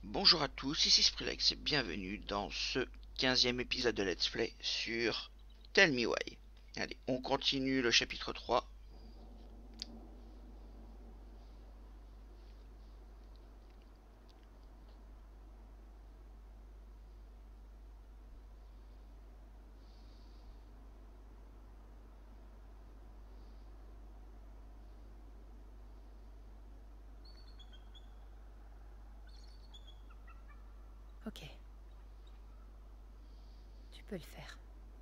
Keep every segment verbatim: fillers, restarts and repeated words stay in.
Bonjour à tous, ici Sprilex et bienvenue dans ce quinzième épisode de Let's Play sur Tell Me Why. Allez, on continue le chapitre trois. Ok. Tu peux le faire.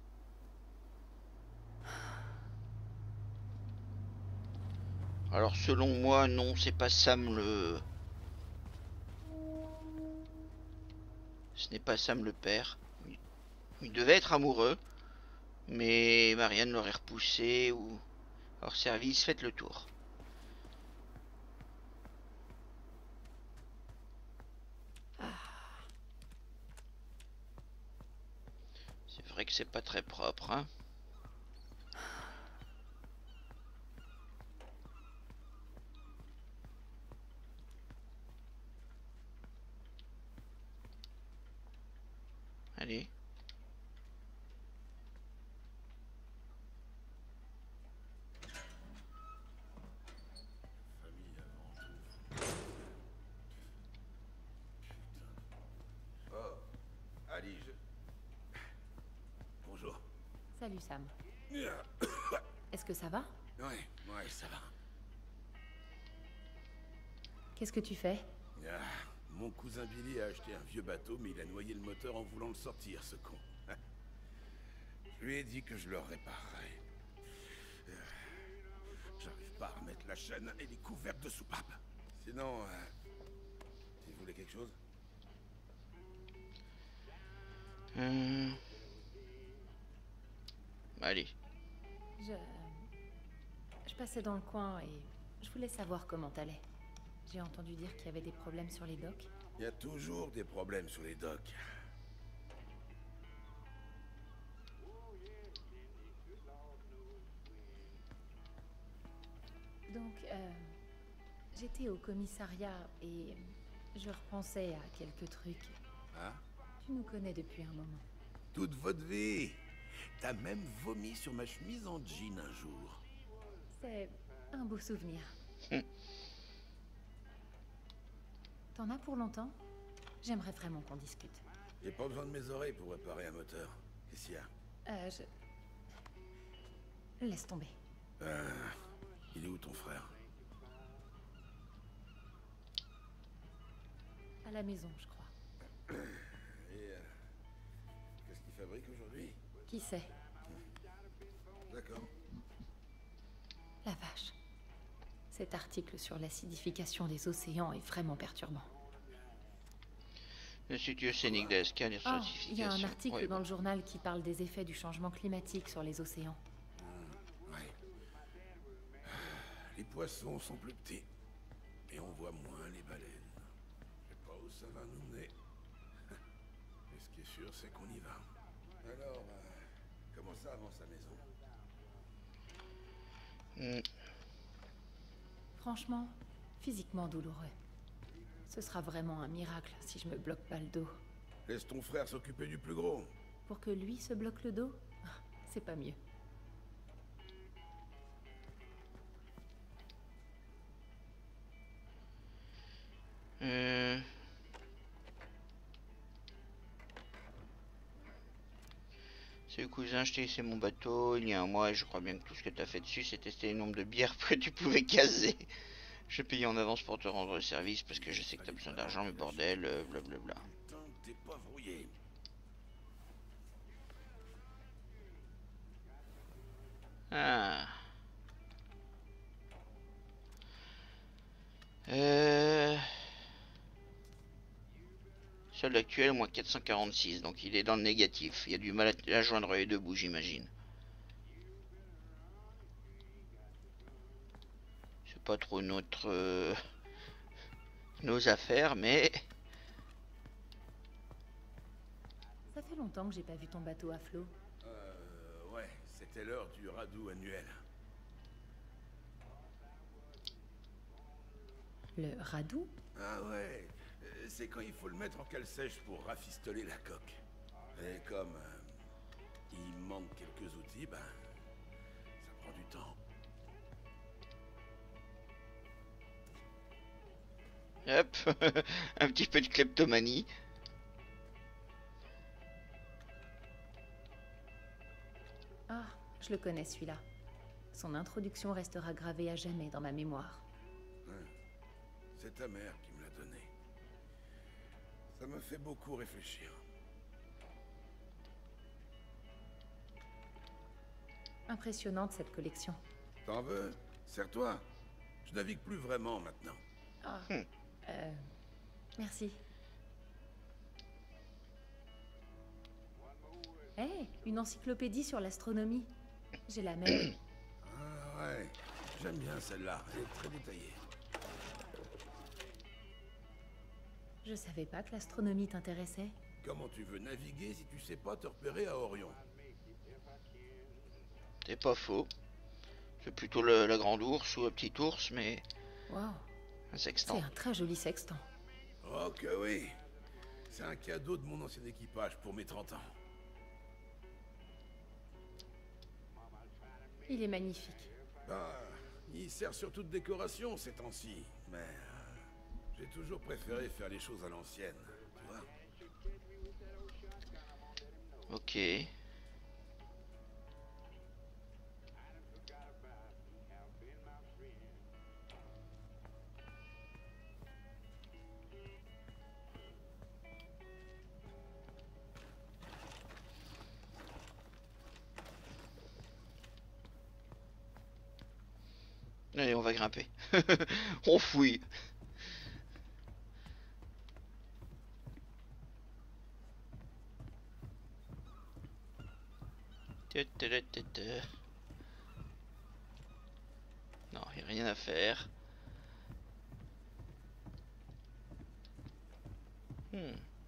Alors selon moi, non, c'est pas Sam le... Ce n'est pas Sam le père. Il devait être amoureux, mais Marianne l'aurait repoussé ou... hors service, faites le tour. C'est vrai que c'est pas très propre, hein. Allez. Oh, Ali, je... Bonjour. Salut Sam. Est-ce que ça va? Ouais, ouais, ça va. Qu'est-ce que tu fais? Ah, mon cousin Billy a acheté un vieux bateau, mais il a noyé le moteur en voulant le sortir, ce con. Je lui ai dit que je le réparerais. Euh, J'arrive pas à remettre la chaîne et les couvercles de soupape. Sinon, euh, si vous voulez quelque chose? Hum... Allez. Je... Je passais dans le coin et je voulais savoir comment t'allais. J'ai entendu dire qu'il y avait des problèmes sur les docks. Il y a toujours des problèmes sur les docks. Donc, euh, j'étais au commissariat et je repensais à quelques trucs. Hein? Tu nous connais depuis un moment. Toute votre vie. T'as même vomi sur ma chemise en jean un jour. C'est un beau souvenir. Hum. T'en as pour longtemps? J'aimerais vraiment qu'on discute. J'ai pas besoin de mes oreilles pour réparer un moteur. Qu'est-ce qu'il y a? Euh, je... Laisse tomber. Euh, il est où ton frère? À la maison, je crois. Et euh, qu'est-ce qu'il fabrique aujourd'hui? Qui sait? D'accord. La vache. Cet article sur l'acidification des océans est vraiment perturbant. L'Institut océanique d'Alaska, les Ah, il y a un certifications. article Ouais, dans bon. le journal qui parle des effets du changement climatique sur les océans. Ouais. Les poissons sont plus petits. Et on voit moins les baleines. Je sais pas où ça va nous mener. Mais ce qui est sûr, c'est qu'on y va. Alors, euh, comment ça avance à la maison? Hum. Franchement, physiquement douloureux. Ce sera vraiment un miracle si je me bloque pas le dos. Laisse ton frère s'occuper du plus gros. Pour que lui se bloque le dos, c'est pas mieux. Euh... Salut cousin, je t'ai laissé mon bateau il y a un mois et je crois bien que tout ce que t'as fait dessus c'est tester le nombre de bières que tu pouvais caser. Je payais en avance pour te rendre service parce que je sais que t'as besoin d'argent mais bordel, euh, blablabla. Tant que t'es pas brouillé. Ah. Euh... Solde actuel, moins quatre cent quarante-six, donc il est dans le négatif. Il y a du mal à joindre les deux bouts, j'imagine. C'est pas trop notre... euh, nos affaires, mais... Ça fait longtemps que j'ai pas vu ton bateau à flot. Euh, ouais, c'était l'heure du radeau annuel. Le Radou? Ah ouais, euh, Je sais quand il faut le mettre en cale sèche pour rafistoler la coque. Et comme euh, il manque quelques outils, ben, ça prend du temps. Hop, un petit peu de kleptomanie. Ah, je le connais celui-là. Son introduction restera gravée à jamais dans ma mémoire. Ouais. C'est ta mère qui me l'a donné. Ça me fait beaucoup réfléchir. Impressionnante cette collection. T'en veux? Serre-toi. Je navigue plus vraiment maintenant. Ah, Hmm. euh... Merci. Hé, hey, une encyclopédie sur l'astronomie. J'ai la même. Ah ouais, j'aime bien celle-là. Elle est très détaillée. Je savais pas que l'astronomie t'intéressait. Comment tu veux naviguer si tu sais pas te repérer à Orion? C'est pas faux. C'est plutôt le, la grande ours ou le petit ours, mais Waouh, un c'est sextant. un très joli sextant. Oh que oui. C'est un cadeau de mon ancien équipage pour mes trente ans. Il est magnifique. Bah, il sert surtout de décoration ces temps-ci. Mais euh, j'ai toujours préféré faire les choses à l'ancienne. Tu vois? Ok. Allez, on va grimper. On fouille. Non, il n'y a rien à faire. Hmm.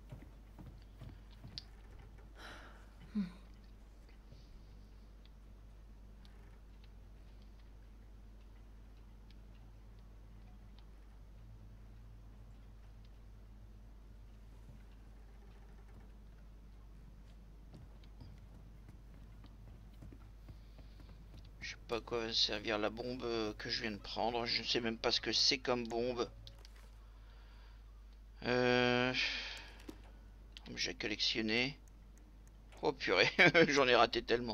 Je sais pas à quoi va servir la bombe que je viens de prendre. Je ne sais même pas ce que c'est comme bombe. Euh... J'ai collectionné. Oh purée, j'en ai raté tellement.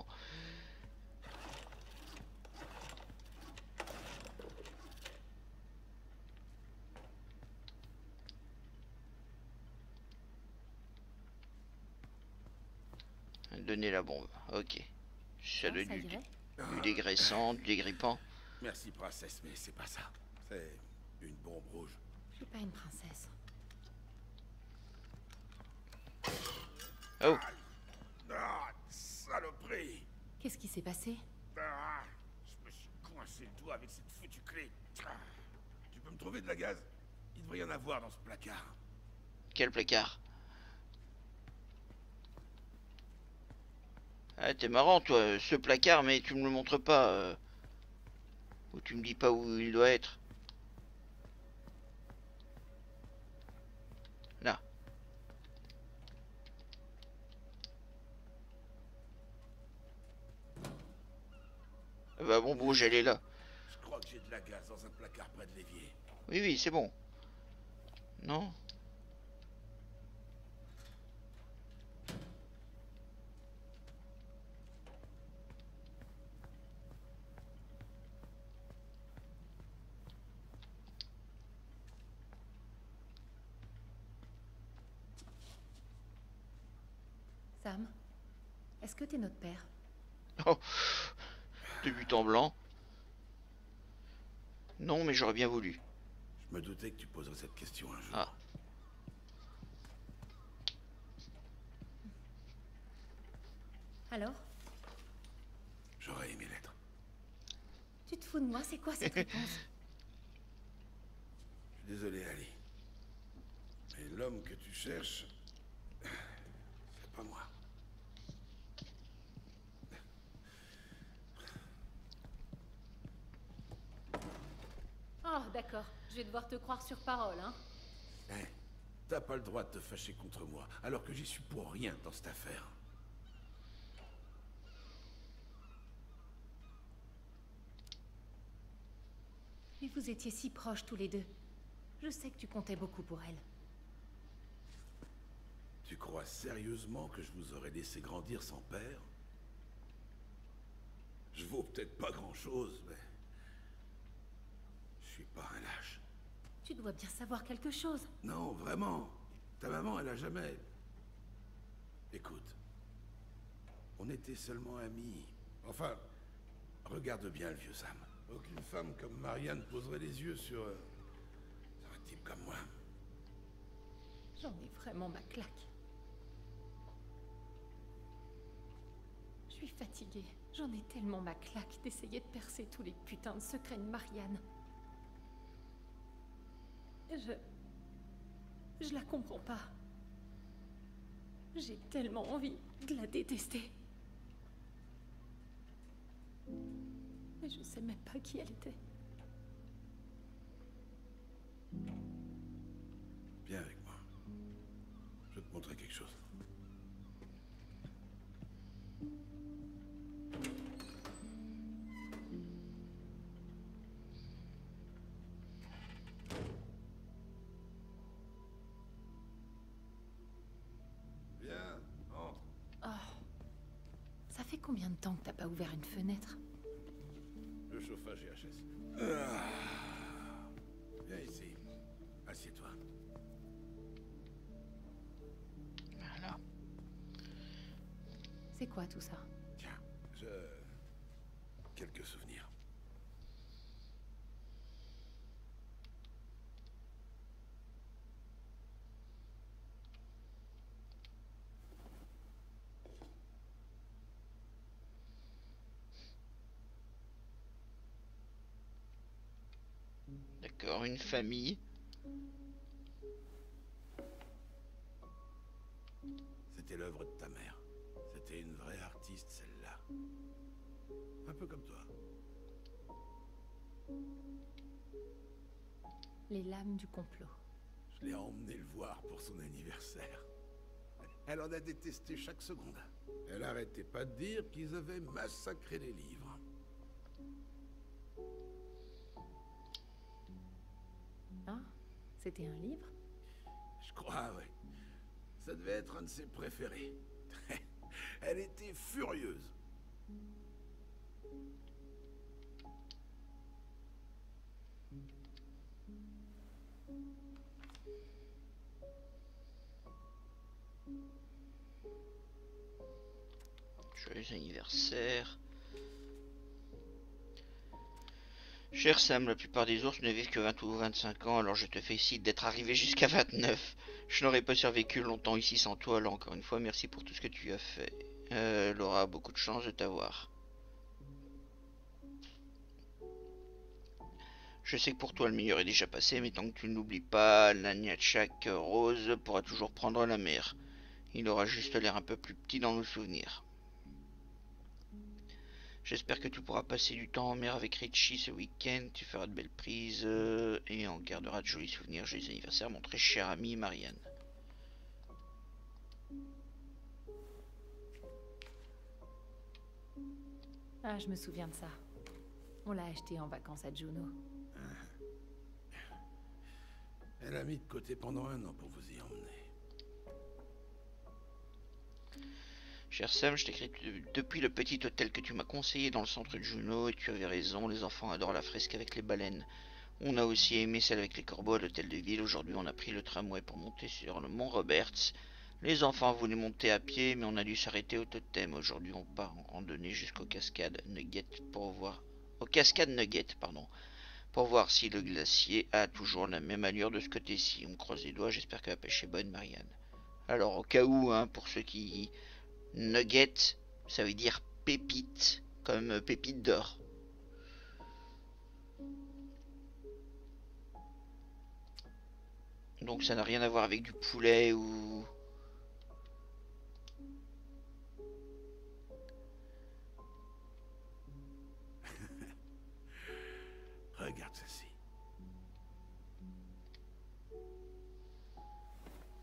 Donner la bombe, ok. Ça Ah, doit ça du, irait du dégraissant, du dégrippant. Merci, princesse, mais c'est pas ça. C'est une bombe rouge. Je suis pas une princesse. Oh, Ah, saloperie! Qu'est-ce qui s'est passé? Ah, je me suis coincé le doigt avec cette foutue clé. Ah, tu peux me trouver de la gaz? Il devrait y en avoir dans ce placard. quel placard. Ah, t'es marrant, toi, ce placard, mais tu me le montres pas. Euh... Ou tu me dis pas où il doit être. Là. Ah bah bon, bouge, elle est là. Je crois que j'ai de la gaz dans un placard près de l'évier. Oui, oui, c'est bon. Non? Sam, est-ce que t'es notre père? Oh, de but en blanc. Non, mais j'aurais bien voulu. Je me doutais que tu poserais cette question un jour. Ah. Alors? J'aurais aimé l'être. Tu te fous de moi? C'est quoi cette réponse? Je suis désolé, Ali. Mais l'homme que tu cherches, c'est pas moi. Oh, d'accord. Je vais devoir te croire sur parole, hein. Hey, t'as t'as pas le droit de te fâcher contre moi, alors que j'y suis pour rien dans cette affaire. Mais vous étiez si proches tous les deux. Je sais que tu comptais beaucoup pour elle. Tu crois sérieusement que je vous aurais laissé grandir sans père? Je vaux peut-être pas grand-chose, mais... je suis pas un lâche. Tu dois bien savoir quelque chose. Non, vraiment. Ta maman, elle a jamais... Écoute. On était seulement amis. Enfin, regarde bien le vieux Sam. Aucune femme comme Marianne poserait les yeux sur... euh, sur un type comme moi. J'en ai vraiment ma claque. Je suis fatiguée. J'en ai tellement ma claque d'essayer de percer tous les putains de secrets de Marianne. Je... Je la comprends pas. J'ai tellement envie de la détester. Mais je sais même pas qui elle était. Viens avec moi. Je vais te montrer quelque chose. Viens, entre. Oh. Ça fait combien de temps que t'as pas ouvert une fenêtre? Le chauffage est H S. Ah. Viens ici. Assieds-toi. Voilà. C'est quoi tout ça? Tiens, je... quelques souvenirs. D'accord, une famille. C'était l'œuvre de ta mère. C'était une vraie artiste, celle-là. Un peu comme toi. Les lames du complot. Je l'ai emmené le voir pour son anniversaire. Elle en a détesté chaque seconde. Elle arrêtait pas de dire qu'ils avaient massacré les livres. Ah, c'était un livre? Je crois, ouais. Ça devait être un de ses préférés. Elle était furieuse. Joyeux anniversaire. Cher Sam, la plupart des ours ne vivent que vingt ou vingt-cinq ans, alors je te félicite d'être arrivé jusqu'à vingt-neuf. Je n'aurais pas survécu longtemps ici sans toi, alors encore une fois, merci pour tout ce que tu as fait. Euh, Laura a beaucoup de chance de t'avoir. Je sais que pour toi le meilleur est déjà passé, mais tant que tu n'oublies pas, la Niachak Rose pourra toujours prendre la mer. Il aura juste l'air un peu plus petit dans nos souvenirs. J'espère que tu pourras passer du temps en mer avec Richie ce week-end. Tu feras de belles prises euh, et en garderas de jolis souvenirs. Joyeux anniversaire, mon très cher ami Marianne. Ah, je me souviens de ça. On l'a acheté en vacances à Juno. Elle a mis de côté pendant un an pour vous y emmener. Cher Sam, je t'écris depuis le petit hôtel que tu m'as conseillé dans le centre de Juno et tu avais raison, les enfants adorent la fresque avec les baleines. On a aussi aimé celle avec les corbeaux à l'hôtel de ville. Aujourd'hui, on a pris le tramway pour monter sur le mont Roberts. Les enfants voulaient monter à pied, mais on a dû s'arrêter au totem. Aujourd'hui, on part en randonnée jusqu'aux cascades Nugget pour voir... Aux cascades Nugget, pardon. Pour voir si le glacier a toujours la même allure de ce côté-ci. On me croise les doigts, j'espère que la pêche est bonne, Marianne. Alors, au cas où, hein, pour ceux qui... Nugget, ça veut dire pépite, comme pépite d'or. Donc ça n'a rien à voir avec du poulet ou... Regarde ceci.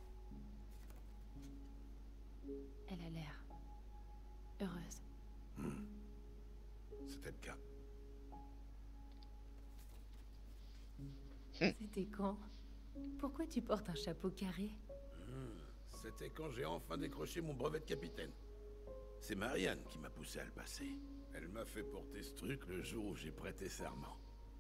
cas. C'était quand? Pourquoi tu portes un chapeau carré? Hmm, C'était quand j'ai enfin décroché mon brevet de capitaine. C'est Marianne qui m'a poussé à le passer. Elle m'a fait porter ce truc le jour où j'ai prêté serment.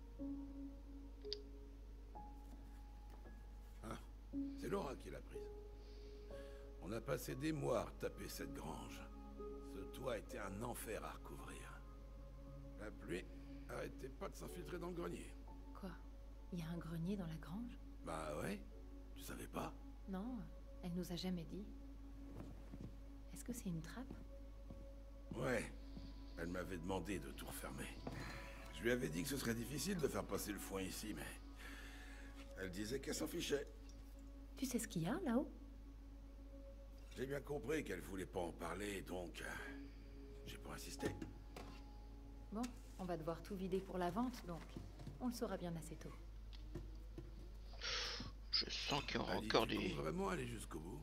Ah, c'est Laura qui l'a prise. On a passé des mois à taper cette grange. Ce toit était un enfer à recouvrir. La pluie arrêtait pas de s'infiltrer dans le grenier. Quoi? Il y a un grenier dans la grange? Bah ouais, tu savais pas? Non, elle nous a jamais dit. Est-ce que c'est une trappe? Ouais, elle m'avait demandé de tout refermer. Je lui avais dit que ce serait difficile de faire passer le foin ici, mais... Elle disait qu'elle s'en fichait. Tu sais ce qu'il y a là-haut? J'ai bien compris qu'elle voulait pas en parler, donc... euh, j'ai pas insisté. Bon, on va devoir tout vider pour la vente, donc on le saura bien assez tôt. Je sens qu'il y aura Ali, encore tu des... comptes vraiment aller jusqu'au bout?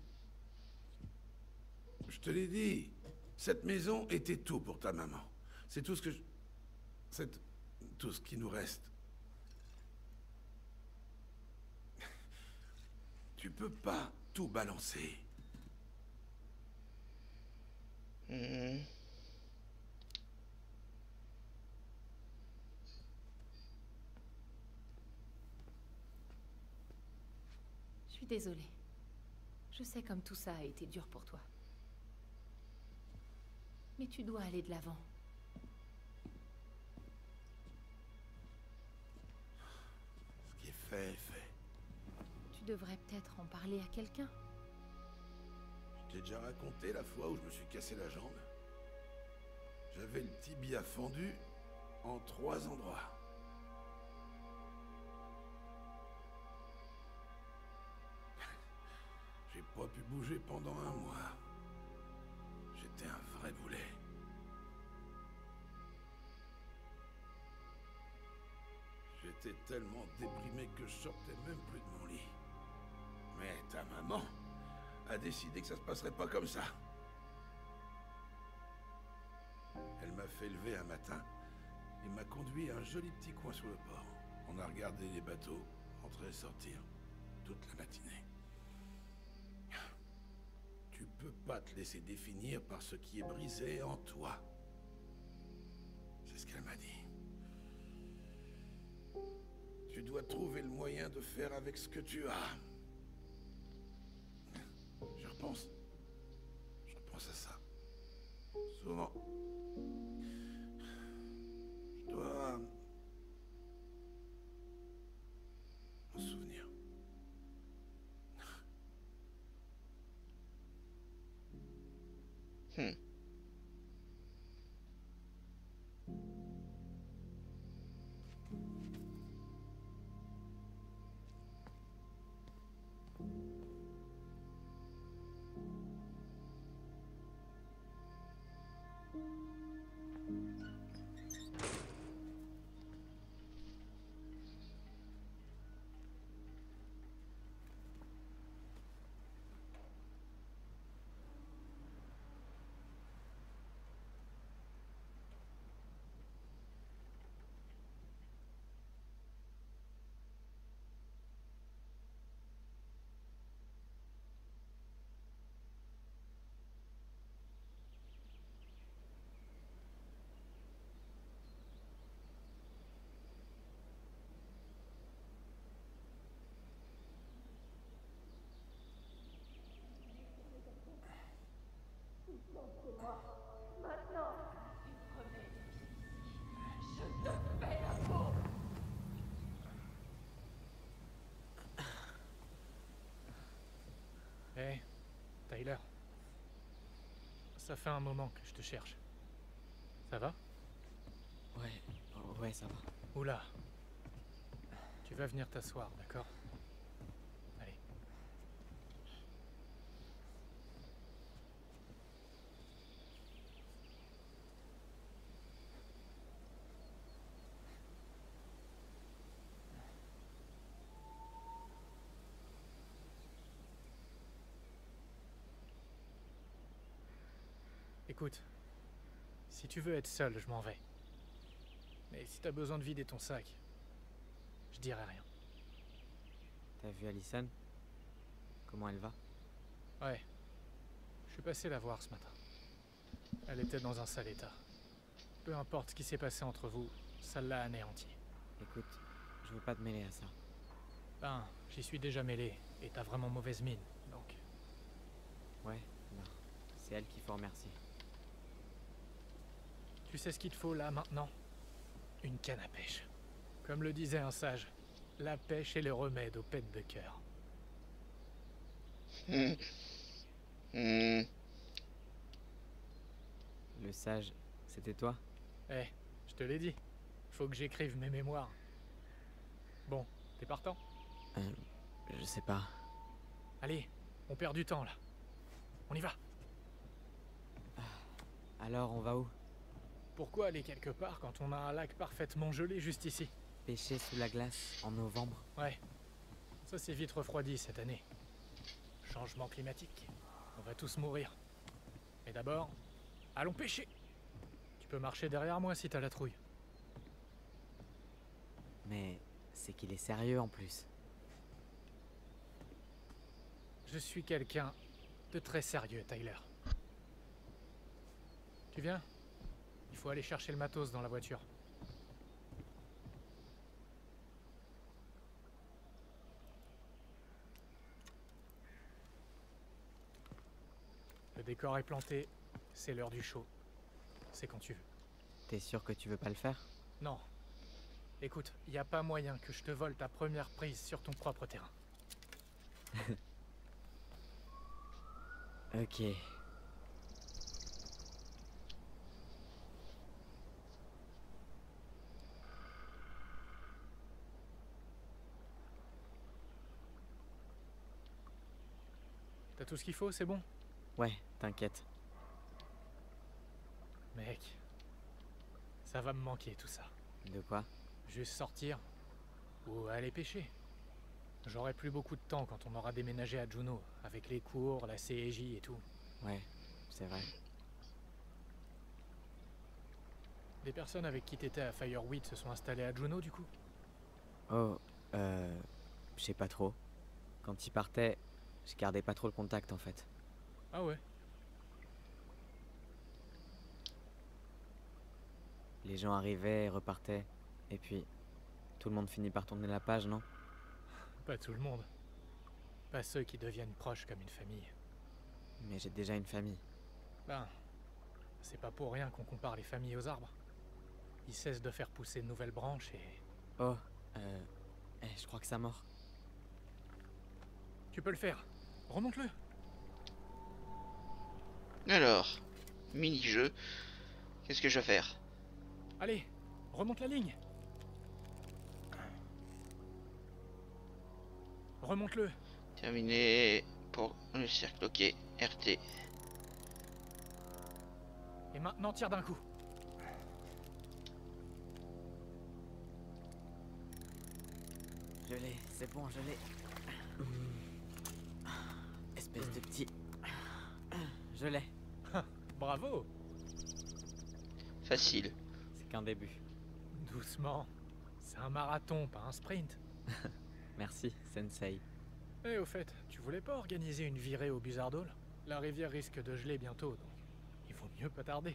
Je te l'ai dit. Cette maison était tout pour ta maman. C'est tout ce que je... C'est tout ce qui nous reste. Tu peux pas tout balancer. Hmm. Je suis désolée. Je sais comme tout ça a été dur pour toi. Mais tu dois aller de l'avant. Ce qui est fait est fait. Tu devrais peut-être en parler à quelqu'un. Je t'ai déjà raconté la fois où je me suis cassé la jambe. J'avais le tibia fendu en trois endroits. J'ai pas pu bouger pendant un mois. J'étais un vrai boulet. J'étais tellement déprimé que je sortais même plus de mon lit. Mais ta maman a décidé que ça se passerait pas comme ça. Elle m'a fait lever un matin et m'a conduit à un joli petit coin sur le port. On a regardé les bateaux entrer et sortir toute la matinée. Tu peux pas te laisser définir par ce qui est brisé en toi. C'est ce qu'elle m'a dit. Tu dois trouver le moyen de faire avec ce que tu as. Je repense. Je repense à ça. Souvent. Je dois m'en souvenir. Hmm. Hé, Tyler. Ça fait un moment que je te cherche. Ça va? Ouais, oh, ouais, ça va. Oula. Tu vas venir t'asseoir, d'accord? Allez. Écoute, si tu veux être seul, je m'en vais. Mais si t'as besoin de vider ton sac, je dirai rien. T'as vu Allison? Comment elle va? Ouais. Je suis passé la voir ce matin. Elle était dans un sale état. Peu importe ce qui s'est passé entre vous, ça l'a anéanti. Écoute, je veux pas te mêler à ça. Ben, j'y suis déjà mêlé, et t'as vraiment mauvaise mine, donc... Ouais, non. C'est elle qu'il faut remercier. Tu sais ce qu'il te faut là, maintenant? Une canne à pêche. Comme le disait un sage, la pêche est le remède aux peines de cœur. Hmm. Hmm. Le sage, c'était toi? Eh, je te l'ai dit. Faut que j'écrive mes mémoires. Bon, t'es partant? Euh, je sais pas. Allez, on perd du temps là. On y va. Alors, on va où? Pourquoi aller quelque part quand on a un lac parfaitement gelé juste ici? Pêcher sous la glace en novembre? Ouais. Ça s'est vite refroidi cette année. Changement climatique. On va tous mourir. Mais d'abord, allons pêcher. Tu peux marcher derrière moi si t'as la trouille. Mais c'est qu'il est sérieux en plus. Je suis quelqu'un de très sérieux, Tyler. Tu viens? Il faut aller chercher le matos dans la voiture. Le décor est planté, c'est l'heure du show. C'est quand tu veux. T'es sûr que tu veux pas le faire? Non. Écoute, y a pas moyen que je te vole ta première prise sur ton propre terrain. Ok. T'as tout ce qu'il faut, c'est bon? Ouais, t'inquiète. Mec, ça va me manquer tout ça. De quoi? Juste sortir ou aller pêcher. J'aurai plus beaucoup de temps quand on aura déménagé à Juneau, avec les cours, la C E J et tout. Ouais, c'est vrai. Les personnes avec qui t'étais à Fireweed se sont installées à Juneau du coup? Oh, euh... je sais pas trop. Quand il partait, je gardais pas trop le contact en fait. Ah ouais? Les gens arrivaient et repartaient. Et puis, tout le monde finit par tourner la page, non? Pas tout le monde. Pas ceux qui deviennent proches comme une famille. Mais j'ai déjà une famille. Ben, c'est pas pour rien qu'on compare les familles aux arbres. Ils cessent de faire pousser de nouvelles branches et... Oh, euh... eh, je crois que ça mord. Tu peux le faire. Remonte-le. Alors, mini-jeu. Qu'est-ce que je vais faire? Allez, remonte la ligne. Remonte-le. Terminé pour le cercle. Ok, R T. Et maintenant, tire d'un coup. Je l'ai, c'est bon, je l'ai. Espèce de petit... Je l'ai. Bravo. Facile. C'est qu'un début. Doucement. C'est un marathon, pas un sprint. Merci, Sensei. Et au fait, tu voulais pas organiser une virée au Buzzard Hall? La rivière risque de geler bientôt, donc il vaut mieux pas tarder.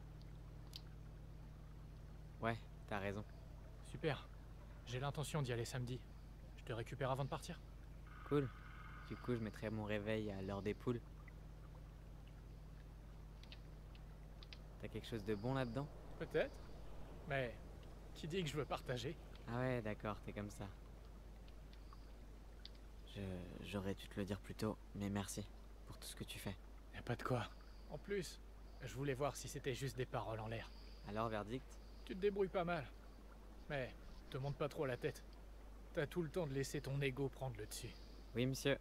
Ouais, t'as raison. Super. J'ai l'intention d'y aller samedi. Je te récupère avant de partir. Cool. Du coup, je mettrai mon réveil à l'heure des poules. T'as quelque chose de bon là-dedans? Peut-être. Mais qui dit que je veux partager? Ah ouais, d'accord, t'es comme ça. Je... J'aurais dû te le dire plus tôt, mais merci pour tout ce que tu fais. Y a pas de quoi. En plus, je voulais voir si c'était juste des paroles en l'air. Alors, verdict? Tu te débrouilles pas mal. Mais te monte pas trop la tête. T'as tout le temps de laisser ton ego prendre le dessus. Oui, monsieur.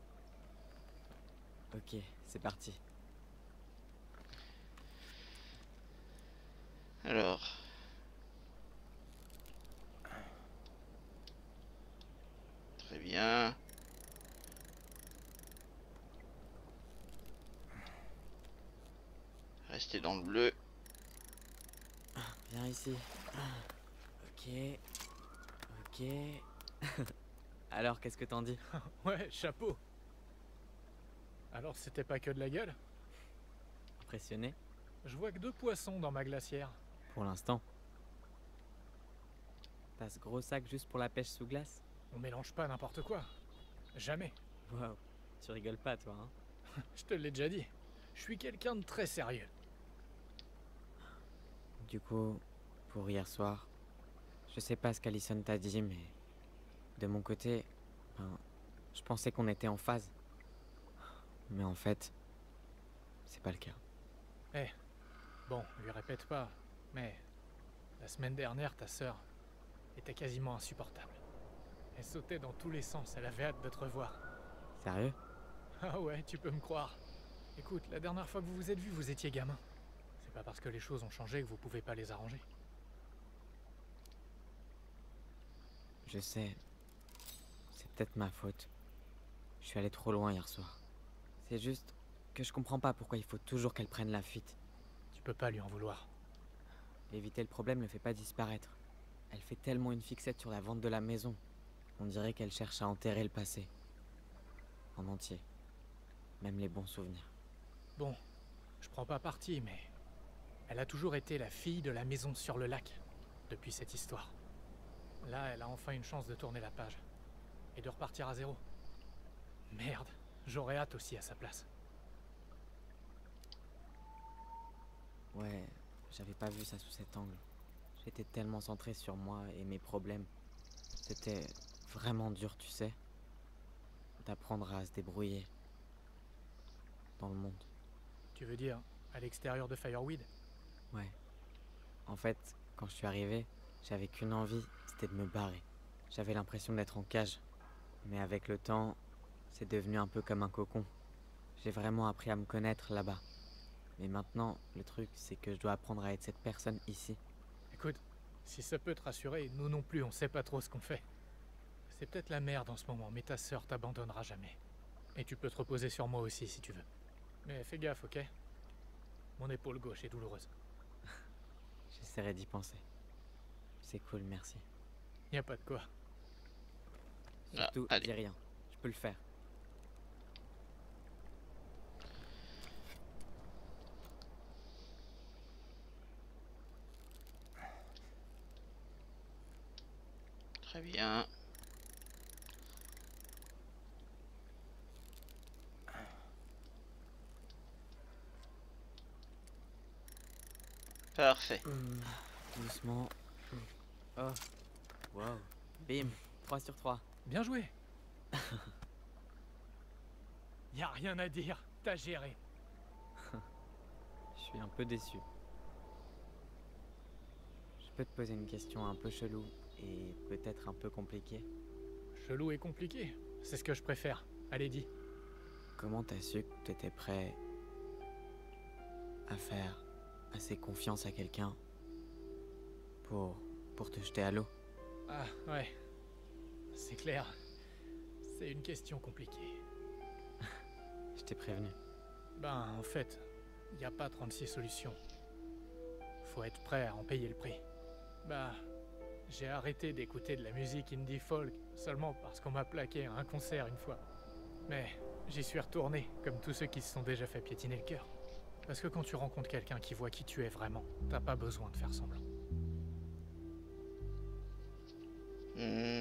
Ok, c'est parti. Alors. Très bien. Restez dans le bleu. Viens ici. Ok. Ok. Alors, qu'est-ce que t'en dis? Ouais, chapeau. Alors c'était pas que de la gueule? Impressionné? Je vois que deux poissons dans ma glacière. Pour l'instant. T'as ce gros sac juste pour la pêche sous glace? On mélange pas n'importe quoi. Jamais. Waouh, tu rigoles pas toi, hein? Je te l'ai déjà dit. Je suis quelqu'un de très sérieux. Du coup, pour hier soir, je sais pas ce qu'Alison t'a dit, mais de mon côté, ben, je pensais qu'on était en phase. Mais en fait, c'est pas le cas. Eh, bon, lui répète pas, mais la semaine dernière, ta sœur était quasiment insupportable. Elle sautait dans tous les sens, elle avait hâte de te revoir. Sérieux? Ah ouais, tu peux me croire. Écoute, la dernière fois que vous vous êtes vus, vous étiez gamin. C'est pas parce que les choses ont changé que vous pouvez pas les arranger. Je sais. C'est peut-être ma faute. Je suis allé trop loin hier soir. C'est juste que je comprends pas pourquoi il faut toujours qu'elle prenne la fuite. Tu peux pas lui en vouloir. Éviter le problème ne fait pas disparaître. Elle fait tellement une fixette sur la vente de la maison. On dirait qu'elle cherche à enterrer le passé. En entier. Même les bons souvenirs. Bon, je prends pas parti, mais elle a toujours été la fille de la maison sur le lac, depuis cette histoire. Là, elle a enfin une chance de tourner la page, et de repartir à zéro. Merde, j'aurais hâte aussi à sa place. Ouais, j'avais pas vu ça sous cet angle. J'étais tellement centré sur moi et mes problèmes. C'était vraiment dur, tu sais. D'apprendre à se débrouiller. Dans le monde. Tu veux dire, à l'extérieur de Fireweed? Ouais. En fait, quand je suis arrivé, j'avais qu'une envie, c'était de me barrer. J'avais l'impression d'être en cage. Mais avec le temps, c'est devenu un peu comme un cocon. J'ai vraiment appris à me connaître là-bas. Mais maintenant, le truc, c'est que je dois apprendre à être cette personne ici. Écoute, si ça peut te rassurer, nous non plus, on sait pas trop ce qu'on fait. C'est peut-être la merde en ce moment, mais ta sœur t'abandonnera jamais. Et tu peux te reposer sur moi aussi si tu veux. Mais fais gaffe, ok? Mon épaule gauche est douloureuse. J'essaierai d'y penser. C'est cool, merci. Y a pas de quoi. Ah, Surtout, allez. dis rien. Je peux le faire. Très bien. Parfait. Hum, doucement. Oh. Wow. Bim. trois sur trois. Bien joué. Y a rien à dire, t'as géré. Je suis un peu déçu. Je peux te poser une question un peu chelou et peut-être un peu compliquée. Chelou et compliqué, c'est ce que je préfère. Allez, dis. Comment t'as su que t'étais prêt à faire assez confiance à quelqu'un pour, pour te jeter à l'eau? Ah, ouais. C'est clair. C'est une question compliquée. Je t'ai prévenu. Ben, en fait, y a pas trente-six solutions. Faut être prêt à en payer le prix. Bah, j'ai arrêté d'écouter de la musique indie folk seulement parce qu'on m'a plaqué à un concert une fois. Mais j'y suis retourné, comme tous ceux qui se sont déjà fait piétiner le cœur. Parce que quand tu rencontres quelqu'un qui voit qui tu es vraiment, t'as pas besoin de faire semblant. Hmm.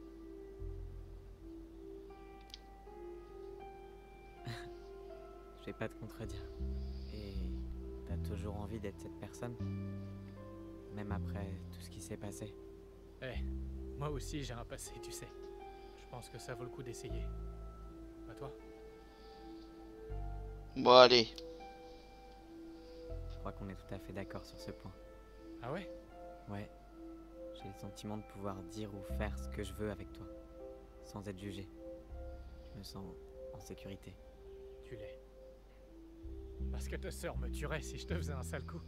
Je vais pas te contredire. Et t'as toujours envie d'être cette personne? Même après tout ce qui s'est passé? Eh, moi aussi j'ai un passé, tu sais. Je pense que ça vaut le coup d'essayer. Pas toi? Bon, allez. Je crois qu'on est tout à fait d'accord sur ce point. Ah ouais? Ouais. J'ai le sentiment de pouvoir dire ou faire ce que je veux avec toi. Sans être jugé. Je me sens en sécurité. Tu l'es. Parce que ta sœur me tuerait si je te faisais un sale coup.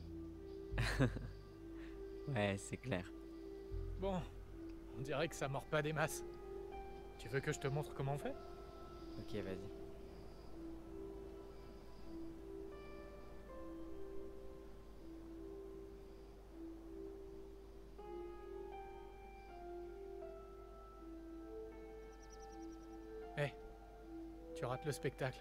Ouais, c'est clair. Bon, on dirait que ça mord pas des masses. Tu veux que je te montre comment on fait? Ok, vas-y. tu rates le spectacle.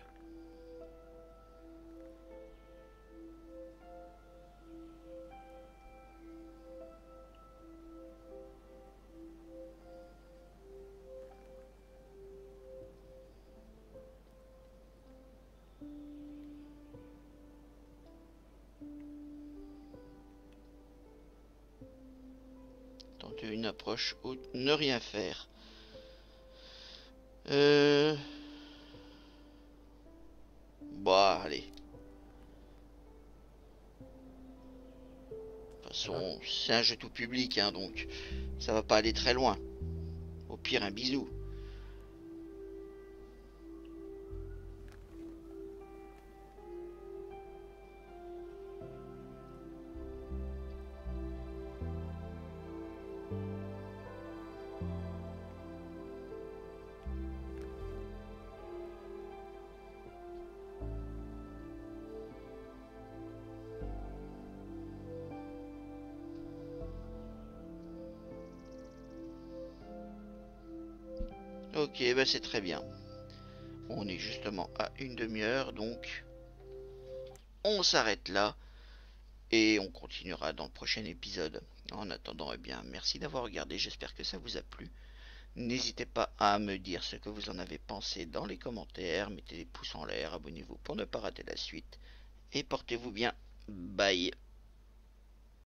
Tenter une approche ou ne rien faire. Euh... Bah, allez. De toute façon, c'est un jeu tout public, hein, donc ça va pas aller très loin. Au pire, un bisou. Ok, bah c'est très bien. On est justement à une demi-heure, donc on s'arrête là et on continuera dans le prochain épisode. En attendant, eh bien, merci d'avoir regardé, j'espère que ça vous a plu. N'hésitez pas à me dire ce que vous en avez pensé dans les commentaires, mettez des pouces en l'air, abonnez-vous pour ne pas rater la suite et portez-vous bien. Bye.